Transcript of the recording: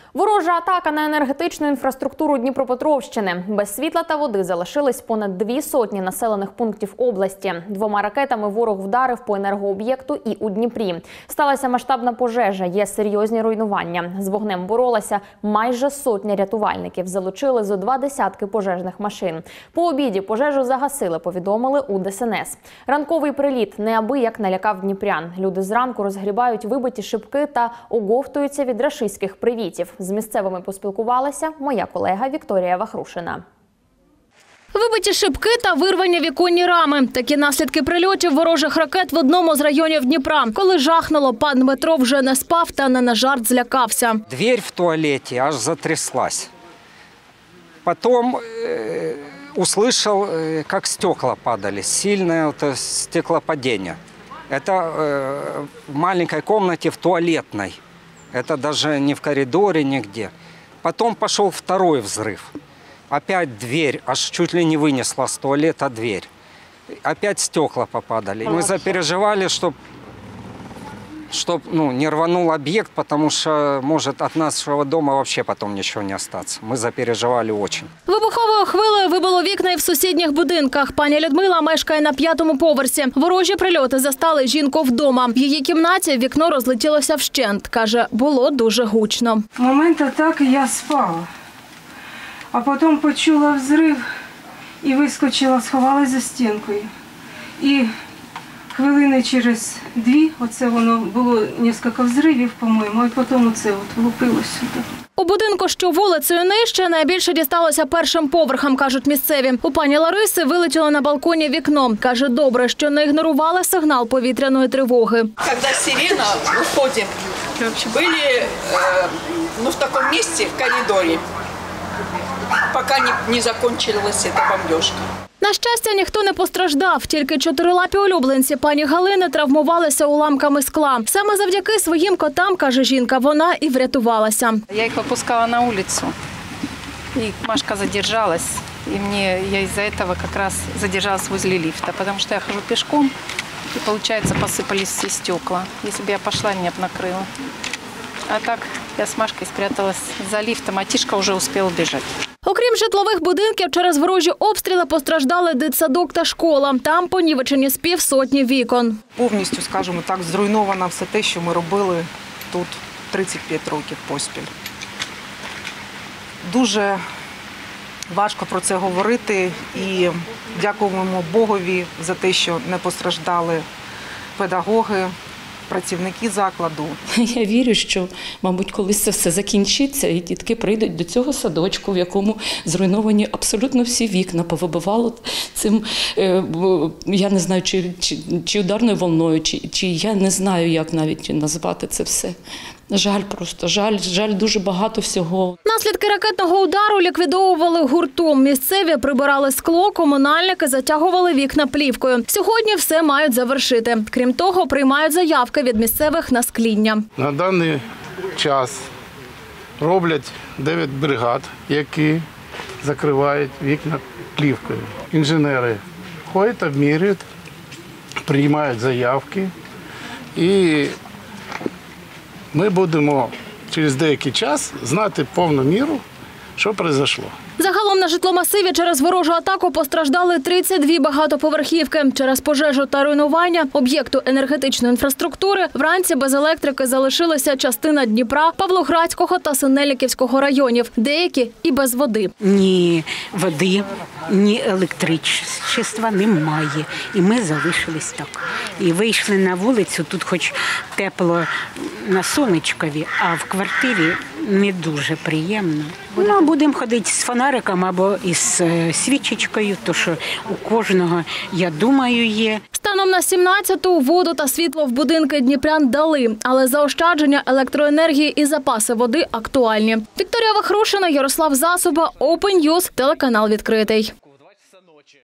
Ворожа атака на енергетичну інфраструктуру Дніпропетровщини. Без світла та води залишились понад 200 населених пунктів області. 2 ракетами ворог вдарив по енергооб'єкту і у Дніпрі. Сталася масштабна пожежа, є серйозні руйнування. З вогнем боролася майже 100 рятувальників. Залучили зо 20 пожежних машин. По обіді пожежу загасили, повідомили у ДСНС. Ранковий приліт неабияк налякав дніпрян. Люди зранку розгрібають вибиті шибки та оговтуються від рашистських привітів. З місцевими поспілкувалася моя колега Вікторія Вахрушина. Вибиті шибки та вирвані віконні рами. Такі наслідки прильотів ворожих ракет в одному з районів Дніпра. Коли жахнуло, пан Дмитро вже не спав та не на жарт злякався. Дверь в туалеті аж затряслась. Потім услышал, как стекла падали, сильное стеклопадение. Это в маленькой комнате в туалетной. Это даже не в коридоре, нигде. Потом пошел второй взрыв. Опять дверь, аж чуть ли не вынесла с туалета дверь. Опять стекла попадали. Мы запереживали, чтобы не рванул объект, потому что может от нашего дома вообще потом ничего не остаться. Мы запереживали очень. Вибуховою хвилею вибило вікна і в сусідніх будинках. Пані Людмила мешкає на 5-му поверсі. Ворожі прильоти застали жінку вдома. В її кімнаті вікно розлетілося вщент. Каже, було дуже гучно. В момент атаки я спала, а потім почула взрив і вискочила, сховалася за стінкою. І хвилини через 2, оце воно було кілька взривів, по-моєму, і потім оце влупилося сюди. У будинку, що вулицею нижче, найбільше дісталося першим поверхам, кажуть місцеві. У пані Лариси вилетіло на балконі вікно. Каже, добре, що не ігнорували сигнал повітряної тривоги. Коли сирена, виходимо, були в такому місці, в коридорі, поки не закінчилася ця бомбіжка. На щастя, ніхто не постраждав. Тільки 4-лапі улюбленці пані Галини травмувалися уламками скла. Саме завдяки своїм котам, каже жінка, вона і врятувалася. Я їх випускала на вулицю, і Машка задержалась. І я із-за этого как раз задержалась возле лифта, потому что я хожу пешком, и, получается, посыпались все стекла. Если бы я пошла, меня бы накрыло. А так я с Машкой спряталась за лифтом, а Тишка уже успел убежать. Окрім житлових будинків, через ворожі обстріли постраждали дитсадок та школа. Там понівечені з 500 вікон. Повністю, скажімо так, зруйновано все те, що ми робили тут 35 років поспіль. Дуже важко про це говорити і дякуємо Богові за те, що не постраждали педагоги, працівники закладу. Я вірю, що, мабуть, колись це все закінчиться, і дітки прийдуть до цього садочку, в якому зруйновані абсолютно всі вікна, повибивало цим, я не знаю, чи ударною волною, чи я не знаю, як навіть назвати це все. Жаль просто, жаль дуже багато всього. Наслідки ракетного удару ліквідовували гуртом. Місцеві прибирали скло, комунальники затягували вікна плівкою. Сьогодні все мають завершити. Крім того, приймають заявки від місцевих на скління. На даний час роблять 9 бригад, які закривають вікна плівкою. Інженери ходять, обмірюють, приймають заявки і ми будемо через деякий час знати повну міру, що пройшло. Загалом на житломасиві через ворожу атаку постраждали 32 багатоповерхівки. Через пожежу та руйнування об'єкту енергетичної інфраструктури вранці без електрики залишилася частина Дніпра, Павлоградського та Синельниківського районів. Деякі і без води. Ні води, ні електричества немає. І ми залишились так. І вийшли на вулицю, тут хоч тепло на сонечкові, а в квартирі не дуже приємно. Ну, будемо ходити з фонариком або із свічечкою, то що у кожного, я думаю, є. Станом на 17-ту воду та світло в будинки дніпрян дали, але заощадження електроенергії і запаси води актуальні. Вікторія Вахрушина, Ярослав Засоба, Open News, телеканал відкритий.